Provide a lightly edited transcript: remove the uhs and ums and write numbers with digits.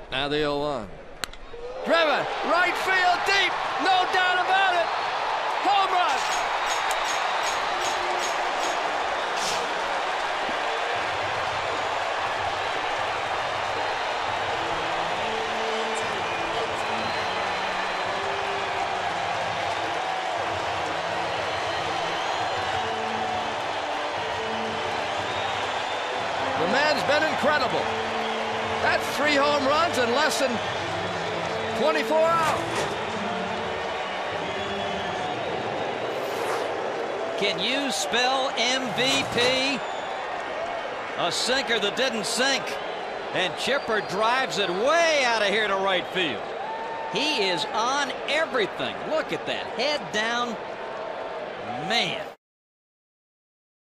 Now the 0-1. Driven, right field, deep, no doubt about it. Home run. The man's been incredible. That's 3 home runs in less than 24 hours. Can you spell MVP? A sinker that didn't sink. And Chipper drives it way out of here to right field. He is on everything. Look at that. Head down. Man.